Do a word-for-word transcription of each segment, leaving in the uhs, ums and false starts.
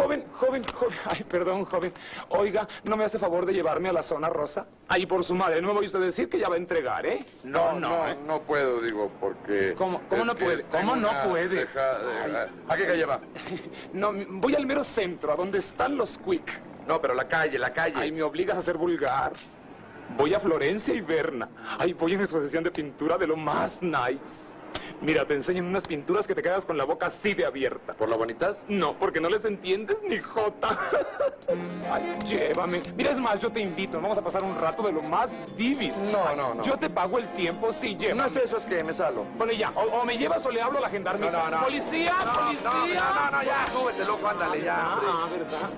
joven, joven, joven. Ay, perdón, joven. Oiga, ¿no me hace favor de llevarme a la zona rosa? Ay, por su madre, no me voy a usted decir que ya va a entregar, ¿eh? No, no, no, ¿eh? no puedo, digo, porque... ¿Cómo, cómo no puede? ¿Cómo no puede? Deja, deja. ¿A qué calle va? No, voy al mero centro, a donde están los Quick. No, pero la calle, la calle. Ay, me obligas a ser vulgar. Voy a Florencia y Berna. Ay, voy en exposición de pintura de lo más nice. Mira, te enseñan unas pinturas que te quedas con la boca así de abierta. ¿Por lo bonitas? No, porque no les entiendes ni jota. Ay, llévame. Mira, es más, yo te invito. Vamos a pasar un rato de lo más divis. No, no, no. Yo te pago el tiempo, sí, llévame. No es eso, es que me salo. Bueno, ya, o, o me llevas o le hablo a la gendarmería. No, no, no. ¡Policía, no, policía! No, no, no, ya, súbete, loco, ándale, ya. Ah, hombre. ¿verdad?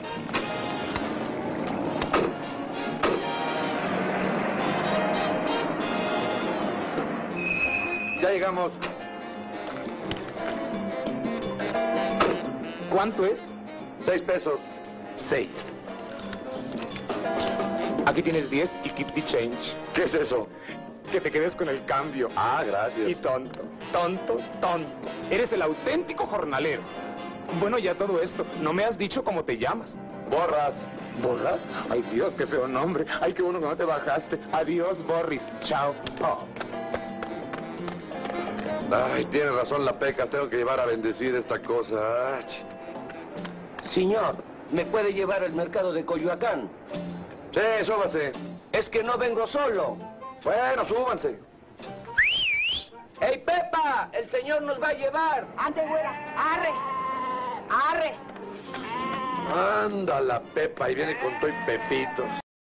Ya llegamos. ¿Cuánto es? Seis pesos. Seis. Aquí tienes diez y keep the change. ¿Qué es eso? Que te quedes con el cambio. Ah, gracias. Y tonto, tonto, tonto. Eres el auténtico jornalero. Bueno, ya todo esto. No me has dicho cómo te llamas. Borras. ¿Borras? Ay, Dios, qué feo nombre. Ay, qué bueno que no te bajaste. Adiós, Boris. Chao. Oh. Ay, tiene razón la Pecas. Tengo que llevar a bendecir esta cosa. Ay. Señor, ¿me puede llevar al mercado de Coyoacán? Sí, súbase. Es que no vengo solo. Bueno, súbanse. ¡Ey, Pepa! ¡El señor nos va a llevar! Ande, güera. Arre. Arre. Anda la Pepa y viene con todo y pepitos.